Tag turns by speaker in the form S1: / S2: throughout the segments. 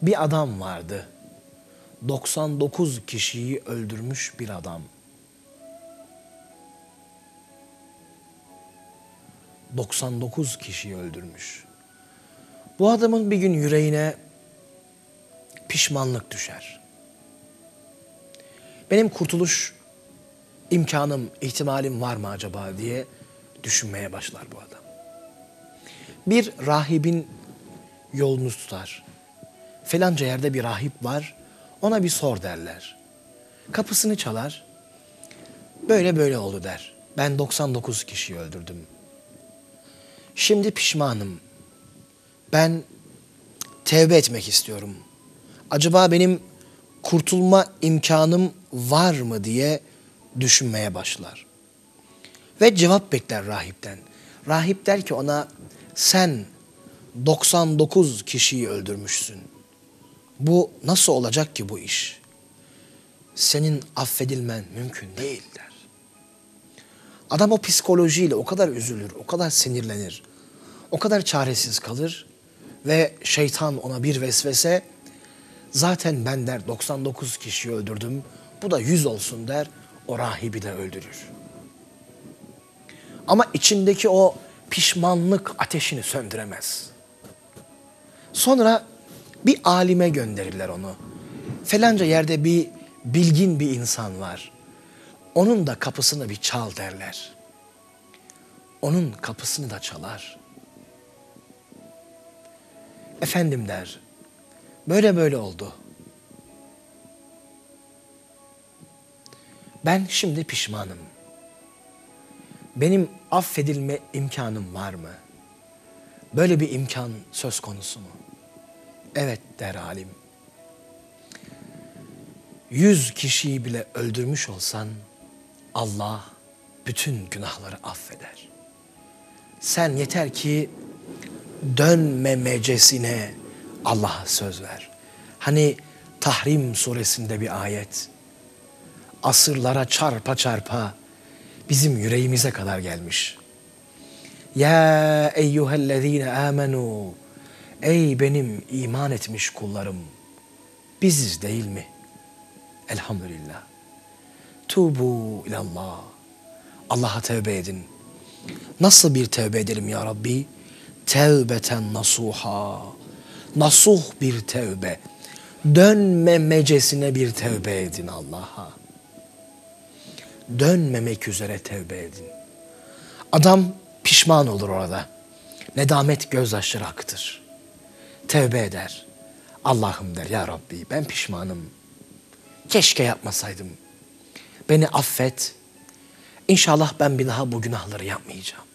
S1: Bir adam vardı. 99 kişiyi öldürmüş bir adam. 99 kişiyi öldürmüş. Bu adamın bir gün yüreğine pişmanlık düşer. Benim kurtuluş imkanım, ihtimalim var mı acaba diye düşünmeye başlar bu adam. Bir rahibin yolunu tutar. Falanca yerde bir rahip var, ona bir sor derler. Kapısını çalar, böyle böyle oldu der. Ben 99 kişiyi öldürdüm. Şimdi pişmanım. Ben tevbe etmek istiyorum. Acaba benim kurtulma imkanım var mı diye düşünmeye başlar. Ve cevap bekler rahipten. Rahip der ki ona, sen 99 kişiyi öldürmüşsün. Bu nasıl olacak ki bu iş? Senin affedilmen mümkün değil der. Adam o psikolojiyle o kadar üzülür, o kadar sinirlenir, o kadar çaresiz kalır ve şeytan ona bir vesvese, zaten ben der 99 kişiyi öldürdüm, bu da 100 olsun der, o rahibi de öldürür. Ama içindeki o pişmanlık ateşini söndüremez. Sonra bir alime gönderirler onu. Falanca yerde bir bilgin bir insan var. Onun da kapısını bir çal derler. Onun kapısını da çalar. Efendim der, böyle böyle oldu. Ben şimdi pişmanım. Benim affedilme imkanım var mı? Böyle bir imkan söz konusu mu? Evet der alim. 100 kişiyi bile öldürmüş olsan Allah bütün günahları affeder. Sen yeter ki dönmemecesine Allah'a söz ver. Hani Tahrim suresinde bir ayet. Asırlara çarpa çarpa bizim yüreğimize kadar gelmiş. Ya eyyühellezine amenu. Ey benim iman etmiş kullarım. Biziz değil mi? Elhamdülillah. Tubu ilallah. Allah'a tevbe edin. Nasıl bir tevbe edelim ya Rabbi? Tevbeten nasuha. Nasuh bir tevbe. Dönmemecesine bir tevbe edin Allah'a. Dönmemek üzere tevbe edin. Adam pişman olur orada. Nedamet gözyaşları aktır. Tevbe eder. Allah'ım der, ya Rabbi ben pişmanım. Keşke yapmasaydım. Beni affet. İnşallah ben bir daha bu günahları yapmayacağım.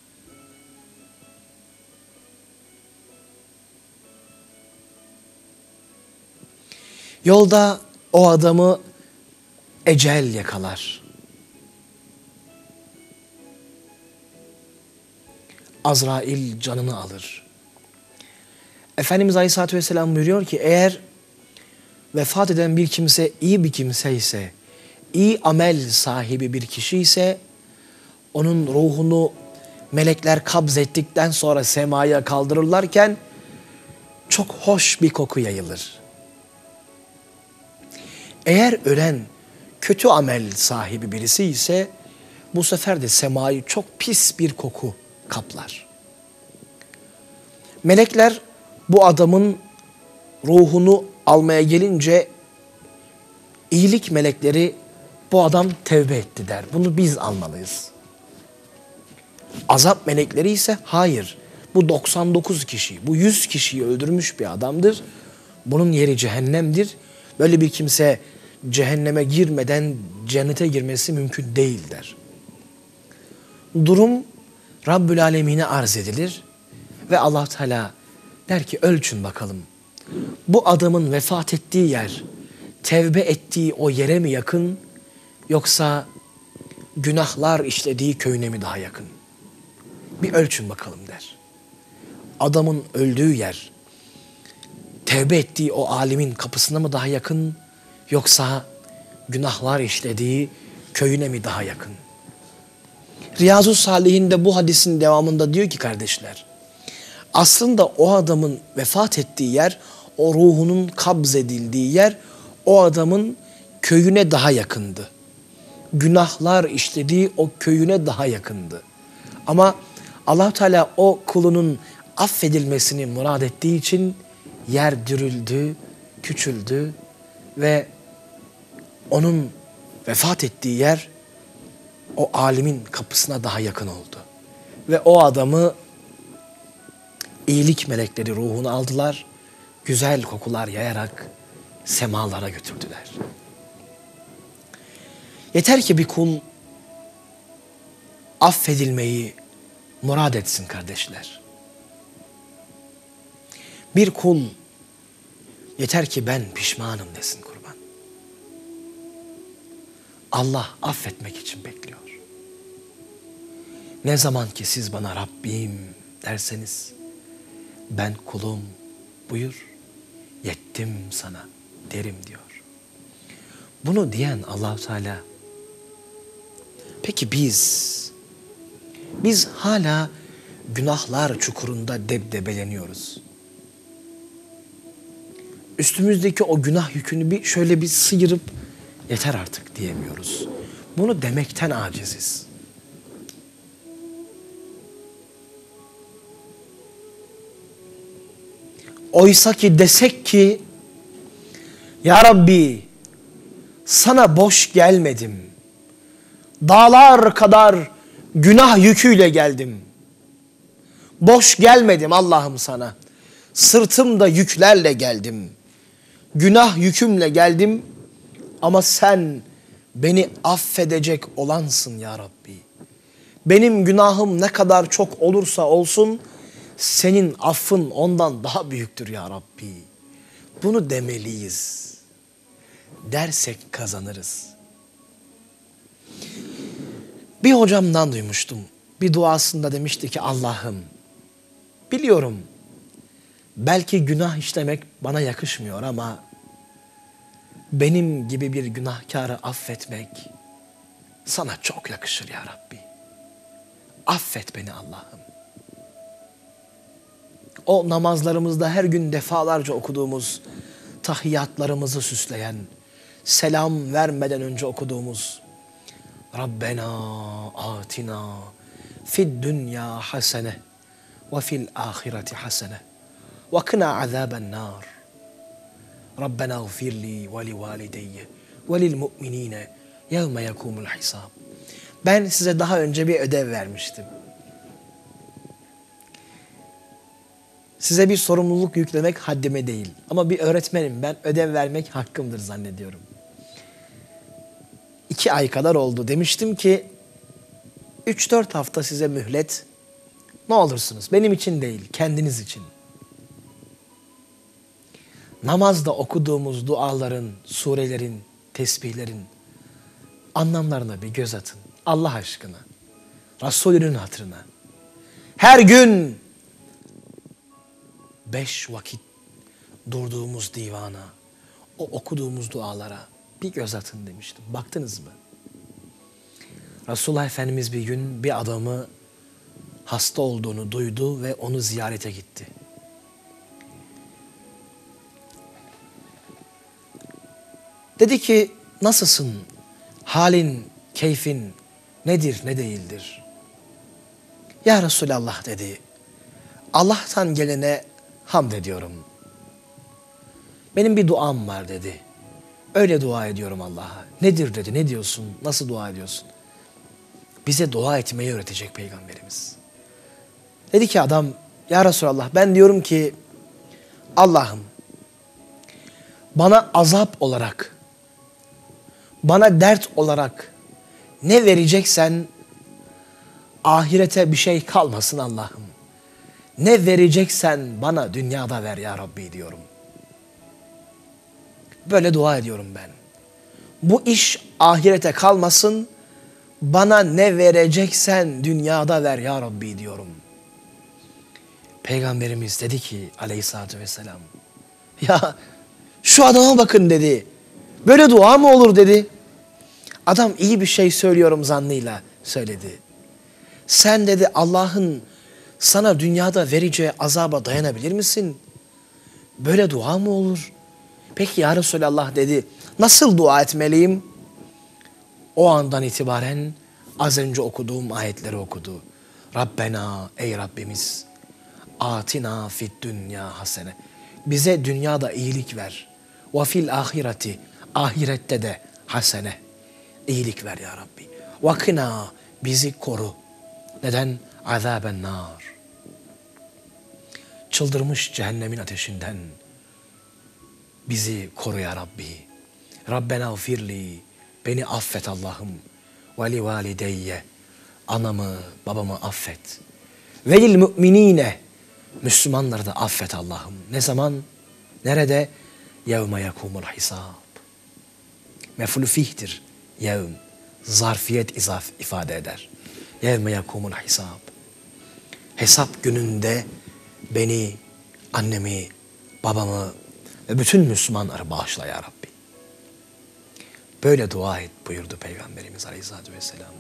S1: Yolda o adamı ecel yakalar. Azrail canını alır. Efendimiz Aleyhisselatü Vesselam buyuruyor ki, eğer vefat eden bir kimse iyi bir kimse ise, iyi amel sahibi bir kişi ise, onun ruhunu melekler kabzettikten sonra semaya kaldırırlarken çok hoş bir koku yayılır. Eğer ölen kötü amel sahibi birisi ise, bu sefer de semayı çok pis bir koku kaplar. Melekler bu adamın ruhunu almaya gelince, iyilik melekleri bu adam tevbe etti der. Bunu biz almalıyız. Azap melekleri ise hayır. Bu 99 kişi, bu 100 kişiyi öldürmüş bir adamdır. Bunun yeri cehennemdir. Böyle bir kimse cehenneme girmeden cennete girmesi mümkün değil der. Durum Rabbül Alemin'e arz edilir ve Allah Teala der ki, ölçün bakalım. Bu adamın vefat ettiği yer, tevbe ettiği o yere mi yakın, yoksa günahlar işlediği köyüne mi daha yakın? Bir ölçün bakalım der. Adamın öldüğü yer, tevbe ettiği o alimin kapısına mı daha yakın, yoksa günahlar işlediği köyüne mi daha yakın? Riyazu Salihinde bu hadisin devamında diyor ki kardeşler, aslında o adamın vefat ettiği yer o ruhunun kabzedildiği yer o adamın köyüne daha yakındı. Günahlar işlediği o köyüne daha yakındı. Ama Allah Teala o kulunun affedilmesini murad ettiği için yer dürüldü, küçüldü ve onun vefat ettiği yer o alimin kapısına daha yakın oldu. Ve o adamı iyilik melekleri ruhunu aldılar, güzel kokular yayarak semalara götürdüler. Yeter ki bir kul affedilmeyi murad etsin kardeşler. Bir kul yeter ki ben pişmanım desin kurban. Allah affetmek için bekliyor. Ne zaman ki siz bana Rabbim derseniz ben kulum buyur yettim sana derim diyor. Bunu diyen Allah-u Teala peki biz hala günahlar çukurunda debdebeleniyoruz. Üstümüzdeki o günah yükünü şöyle bir sıyırıp yeter artık diyemiyoruz. Bunu demekten aciziz. Oysa ki desek ki Ya Rabbi sana boş gelmedim. Dağlar kadar günah yüküyle geldim. Boş gelmedim Allah'ım sana. Sırtımda yüklerle geldim. Günah yükümle geldim. Ama sen beni affedecek olansın ya Rabbi. Benim günahım ne kadar çok olursa olsun senin affın ondan daha büyüktür ya Rabbi. Bunu demeliyiz. Dersek kazanırız. Bir hocamdan duymuştum. Bir duasında demişti ki Allah'ım biliyorum belki günah işlemek bana yakışmıyor ama benim gibi bir günahkarı affetmek sana çok yakışır ya Rabbi. Affet beni Allah'ım. O namazlarımızda her gün defalarca okuduğumuz tahiyyatlarımızı süsleyen, selam vermeden önce okuduğumuz Rabbena atina fid dünya hasene ve fil ahireti hasene ve kına azaben nar. Rabbena gfirli ve li valideyye ve lil mu'minine yevme yekumul hisab. Ben size daha önce bir ödev vermiştim. Size bir sorumluluk yüklemek haddime değil. Ama bir öğretmenim ben, ödev vermek hakkımdır zannediyorum. 2 ay kadar oldu. Demiştim ki 3-4 hafta size mühlet. Ne olursunuz benim için değil, kendiniz için. Namazda okuduğumuz duaların, surelerin, tesbihlerin anlamlarına bir göz atın. Allah aşkına. Resulünün hatırına. Her gün 5 vakit durduğumuz divana, o okuduğumuz dualara bir göz atın demiştim. Baktınız mı? Resulullah Efendimiz bir gün bir adamı hasta olduğunu duydu ve onu ziyarete gitti. Dedi ki nasılsın? Halin, keyfin nedir, ne değildir? Ya Resulallah dedi. Allah'tan gelene hamd ediyorum. Benim bir duam var dedi. Öyle dua ediyorum Allah'a. Nedir dedi, ne diyorsun, nasıl dua ediyorsun? Bize dua etmeyi öğretecek Peygamberimiz. Dedi ki adam, ya Resulallah ben diyorum ki Allah'ım bana azap olarak, bana dert olarak ne vereceksen ahirete bir şey kalmasın Allah'ım. Ne vereceksen bana dünyada ver ya Rabbi diyorum. Böyle dua ediyorum ben. Bu iş ahirete kalmasın, bana ne vereceksen dünyada ver ya Rabbi diyorum. Peygamberimiz dedi ki aleyhissalatü vesselam, ya şu adama bakın dedi, böyle dua mı olur dedi. Adam iyi bir şey söylüyorum zannıyla söyledi. Sen dedi Allah'ın sana dünyada vereceği azaba dayanabilir misin? Böyle dua mı olur? Peki ya Resulallah dedi. Nasıl dua etmeliyim? O andan itibaren az önce okuduğum ayetleri okudu. Rabbena, ey Rabbimiz, atina fid dünya hasene. Bize dünyada iyilik ver. Ve fil ahireti, ahirette de hasene. İyilik ver ya Rabbi. Ve kına, bizi koru. Neden? Azaben nar. Çıldırmış cehennemin ateşinden bizi koru ya Rabbi. Rabbena gfirli, beni affet Allah'ım. Ve li valideyye, anamı babamı affet. Ve lil müminine, Müslümanları da affet Allah'ım. Ne zaman? Nerede? Yevme yekumul hisab. Mef'ulü fih'tir. Yevm. Zarfiyet ifade eder. Yevme yekumul hisab. Hesap gününde beni, annemi, babamı ve bütün Müslümanları bağışla ya Rabbi. Böyle dua et buyurdu Peygamberimiz Aleyhisselatü Vesselam.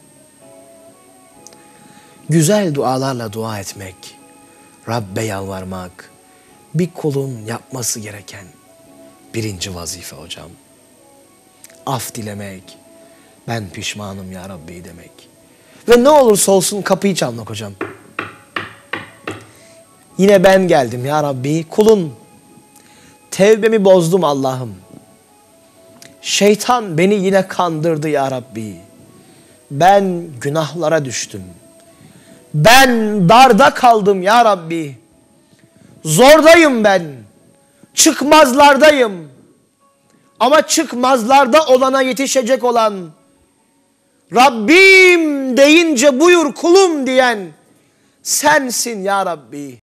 S1: Güzel dualarla dua etmek, Rabbe yalvarmak, bir kulun yapması gereken birinci vazife hocam. Af dilemek, ben pişmanım ya Rabbi demek. Ve ne olursa olsun kapıyı çalmak hocam. Yine ben geldim ya Rabbi, kulun. Tevbemi bozdum Allah'ım. Şeytan beni yine kandırdı ya Rabbi. Ben günahlara düştüm. Ben darda kaldım ya Rabbi. Zordayım ben. Çıkmazlardayım. Ama çıkmazlarda olana yetişecek olan, Rabbim deyince buyur kulum diyen sensin ya Rabbi.